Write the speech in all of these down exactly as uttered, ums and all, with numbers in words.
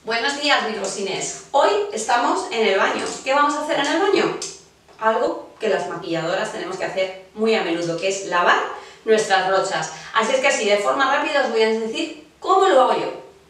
Buenos días, mis rosines. Hoy estamos en el baño. ¿Qué vamos a hacer en el baño? Algo que las maquilladoras tenemos que hacer muy a menudo, que es lavar nuestras brochas. Así es que así, de forma rápida, os voy a decir cómo lo hago yo.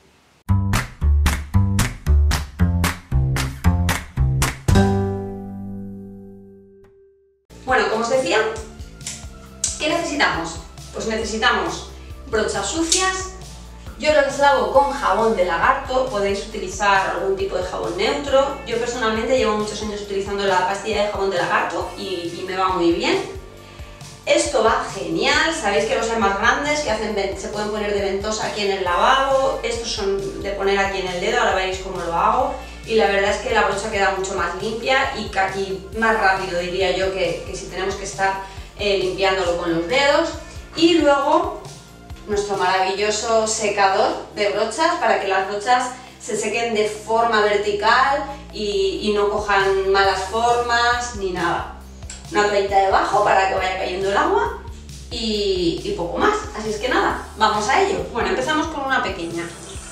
Bueno, como os decía, ¿qué necesitamos? Pues necesitamos brochas sucias. Yo las lavo con jabón de lagarto, podéis utilizar algún tipo de jabón neutro. Yo personalmente llevo muchos años utilizando la pastilla de jabón de lagarto y, y me va muy bien. Esto va genial, sabéis que los hay más grandes que hacen, se pueden poner de ventosa aquí en el lavabo. Estos son de poner aquí en el dedo, ahora veréis cómo lo hago. Y la verdad es que la brocha queda mucho más limpia y, y más rápido, diría yo, que, que si tenemos que estar eh, limpiándolo con los dedos. Y luego nuestro maravilloso secador de brochas para que las brochas se sequen de forma vertical y, y no cojan malas formas ni nada. Una toallita debajo para que vaya cayendo el agua y, y poco más. Así es que nada, vamos a ello. Bueno, empezamos con una pequeña.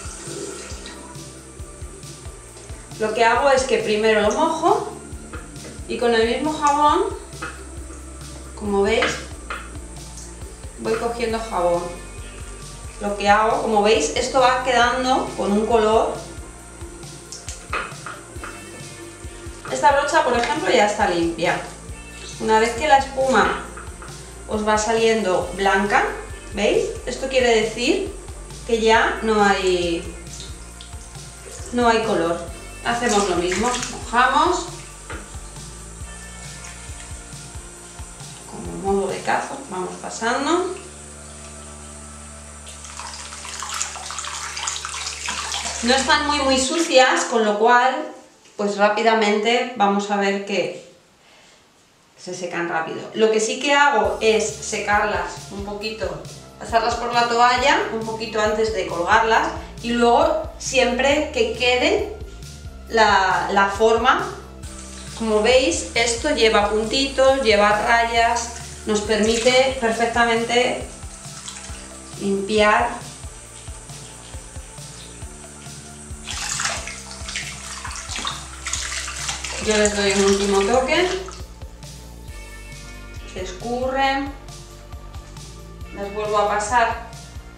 Lo que hago es que primero lo mojo y con el mismo jabón, como veis, voy cogiendo jabón. Lo que hago, como veis, esto va quedando con un color. Esta brocha, por ejemplo, ya está limpia. Una vez que la espuma os va saliendo blanca, ¿veis? Esto quiere decir que ya no hay, no hay color. Hacemos lo mismo, mojamos como modo de cazo, vamos pasando. No están muy muy sucias, con lo cual pues rápidamente vamos a ver que se secan rápido. Lo que sí que hago es secarlas un poquito, pasarlas por la toalla un poquito antes de colgarlas y luego siempre que quede la, la forma. Como veis, esto lleva puntitos, lleva rayas, nos permite perfectamente limpiar. Yo les doy un último toque, se escurren, las vuelvo a pasar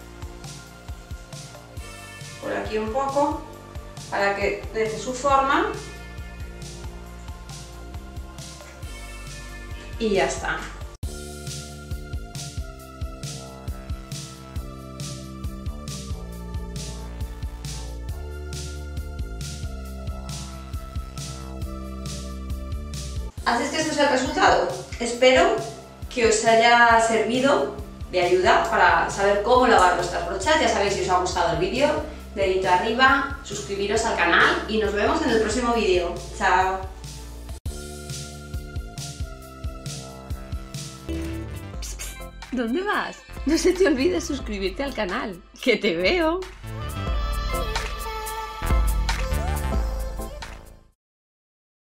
por aquí un poco para que deje su forma y ya está. Así es que este es el resultado. Espero que os haya servido de ayuda para saber cómo lavar vuestras brochas. Ya sabéis, si os ha gustado el vídeo, dedito arriba, suscribiros al canal y nos vemos en el próximo vídeo. Chao. ¿Dónde vas? No se te olvide suscribirte al canal, que te veo.